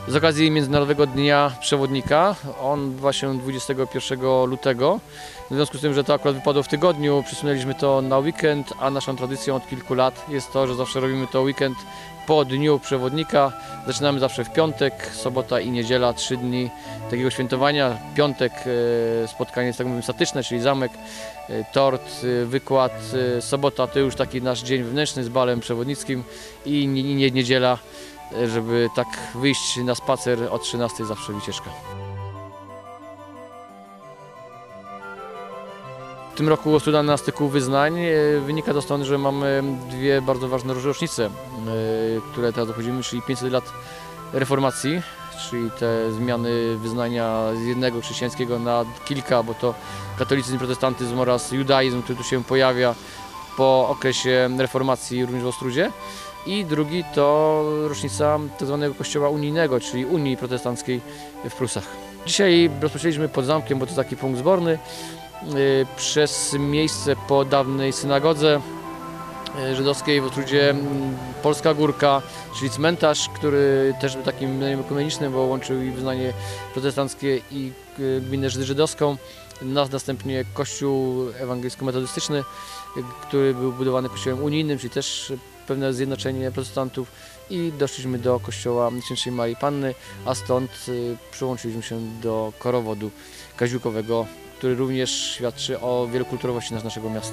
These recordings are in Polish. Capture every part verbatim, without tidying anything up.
z okazji Międzynarodowego Dnia Przewodnika. On odbywa się dwudziestego pierwszego lutego. W związku z tym, że to akurat wypadło w tygodniu, przesunęliśmy to na weekend, a naszą tradycją od kilku lat jest to, że zawsze robimy to weekend po Dniu Przewodnika. Zaczynamy zawsze w piątek, sobota i niedziela, trzy dni takiego świętowania. Piątek spotkanie, tak mówimy, statyczne, czyli zamek, tort, wykład. Sobota to już taki nasz dzień wewnętrzny z balem przewodnickim i niedziela, żeby tak wyjść na spacer o trzynastej, zawsze wycieczka. W tym roku Ostuda na styku wyznań wynika to stąd, że mamy dwie bardzo ważne rocznice, które teraz obchodzimy, czyli pięćset lat reformacji, czyli te zmiany wyznania z jednego chrześcijańskiego na kilka, bo to katolicyzm, protestantyzm oraz judaizm, który tu się pojawia po okresie reformacji również w Ostrudzie. I drugi to rocznica tzw. kościoła unijnego, czyli Unii Protestanckiej w Prusach. Dzisiaj rozpoczęliśmy pod zamkiem, bo to taki punkt zborny, przez miejsce po dawnej synagodze żydowskiej w Ostrudzie Polska Górka, czyli cmentarz, który też był takim ekumenicznym, bo łączył i wyznanie protestanckie i gminę żydowską. Następnie kościół ewangelicko-metodystyczny, który był budowany kościołem unijnym, czyli też pewne zjednoczenie protestantów, i doszliśmy do kościoła Najświętszej Maryi Panny, a stąd przyłączyliśmy się do korowodu kaziłkowego, który również świadczy o wielokulturowości naszego miasta.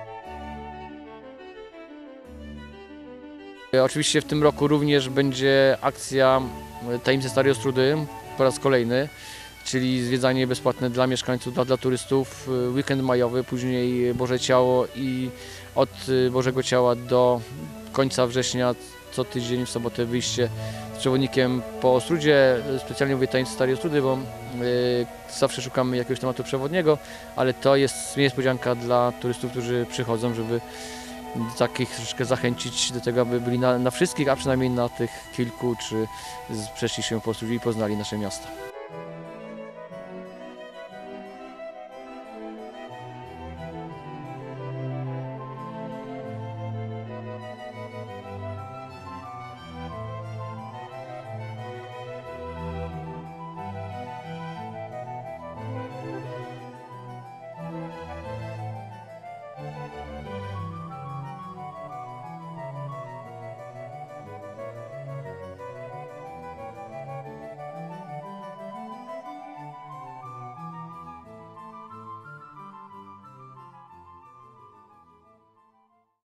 Oczywiście w tym roku również będzie akcja Tajemnice Starej Ostrudy po raz kolejny, czyli zwiedzanie bezpłatne dla mieszkańców, dla, dla turystów, weekend majowy, później Boże Ciało i od Bożego Ciała do końca września co tydzień w sobotę wyjście z przewodnikiem po Ostrudzie. Specjalnie mówię Tajemnice Starej Ostrudy, bo y, zawsze szukamy jakiegoś tematu przewodniego, ale to jest niespodzianka dla turystów, którzy przychodzą, żeby takich troszeczkę zachęcić do tego, aby byli na, na wszystkich, a przynajmniej na tych kilku, czy przeszli się po Ostrudzie i poznali nasze miasto.